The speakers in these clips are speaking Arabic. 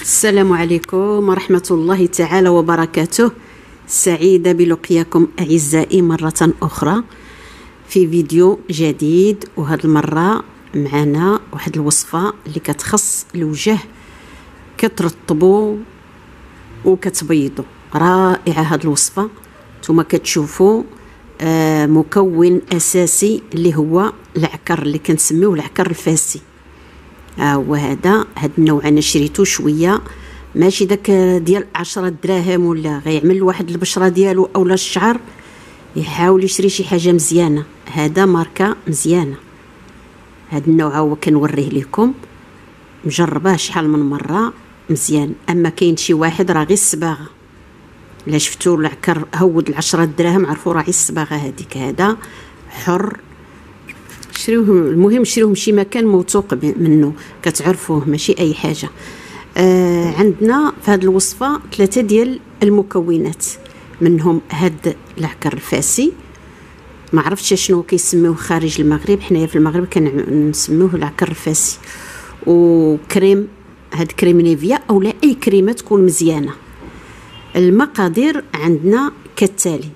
السلام عليكم ورحمة الله تعالى وبركاته. سعيدة بلقياكم أعزائي مرة أخرى في فيديو جديد، وهذه المرة معنا واحد الوصفة اللي كتخص الوجه، كترطبوا وكتبيضوا. رائعة هذه الوصفة. نتوما كتشوفوا مكون أساسي اللي هو العكر اللي كنسميوه العكر الفاسي. وهذا النوع انا شريته شويه، ماشي داك ديال 10 دراهم، ولا غيعمل واحد البشره ديالو اولا الشعر يحاول يشري شي حاجه مزيانه. هذا ماركه مزيانه، هذا النوع هو كنوريه لكم، مجرباه شحال من مره مزيان. اما كاين شي واحد راه غير الصباغه، الا شفتوا العكر هود 10 دراهم عرفوا راه غير الصباغه هذيك. هذا حر، شريوه، المهم شريوه من شي مكان موثوق منه كتعرفوه، ماشي اي حاجه. عندنا في هذه الوصفه 3 ديال المكونات، منهم هاد العكر الفاسي، ما عرفتش شنو كيسميوه خارج المغرب، حنايا في المغرب كنسميوه العكر الفاسي. وكريم، هاد كريم نيفيا اولا اي كريمه تكون مزيانه. المقادير عندنا كالتالي: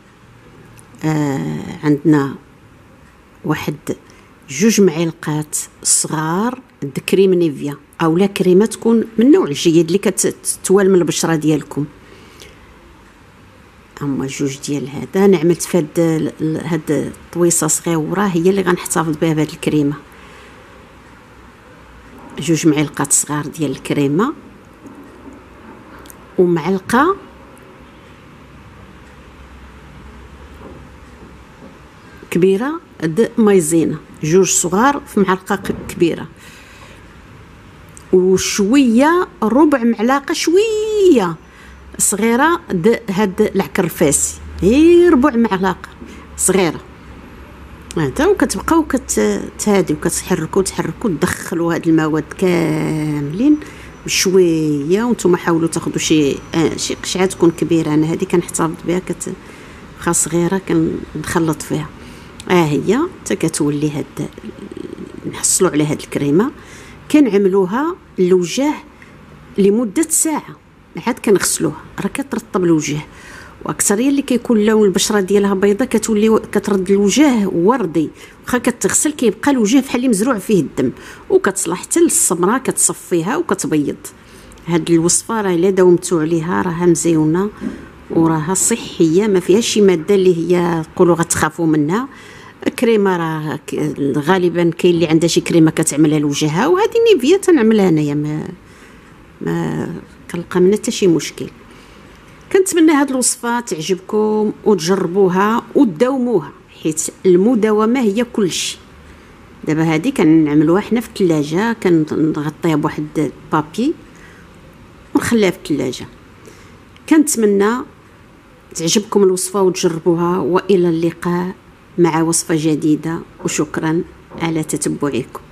عندنا واحد 2 معالق صغار د كريم نيفيا اولا كريمه تكون من النوع الجيد اللي كتتوال من البشره ديالكم. اما 2 ديال هذا انا عملت في هاد الطويصه صغيره، هي اللي غنحتفظ بها بهاد الكريمه. 2 معالق صغار ديال الكريمه، ومعلقه كبيره د مايزينا، 2 صغار في معلقه كبيره، وشويه ربع معلقه شويه صغيره د هاد العكر الفاسي، غير ربع معلقه صغيره. هذا وكتبقاو كتهادي وكتحركوا تدخلوا هاد المواد كاملين بشويه، وانتم حاولوا تاخذوا شي قشعه تكون كبيره. انا هذه كنحتفظ بها، كتبقى صغيره كنخلط فيها. هي حتى كتولي هاد، نحصلوا على هاد الكريمه كنعملوها للوجه لمده ساعه، عاد كنغسلوها، راه كترطب الوجه. واكثريه اللي كيكون لون البشره ديالها بيضه كتولي كترد الوجه وردي، واخا كتغسل كيبقى الوجه بحال اللي مزروع فيه الدم، وكتصلح حتى للسمره، كتصفيها وكتبيض. هاد الوصفه راه الا داومتوا عليها راها مزيونه وراها صحيه، ما فيهاش شي ماده اللي هي تقولوا غتخافوا منها. كريمه راه غالبا كاين اللي عندها شي كريمه كتعملها لوجهها، وهذه نيفيا تنعملها انايا، ما كنلقى منها حتى شي مشكل. كنتمنى هذه الوصفه تعجبكم وتجربوها وتداوموها، حيت المداومه هي كل شيء. دابا هذه كنعملوها حنا في الثلاجه، كنغطيها بواحد البابي ونخليها في الثلاجه. كنتمنى تعجبكم الوصفه وتجربوها، والى اللقاء مع وصفه جديده، وشكرا على تتبعكم.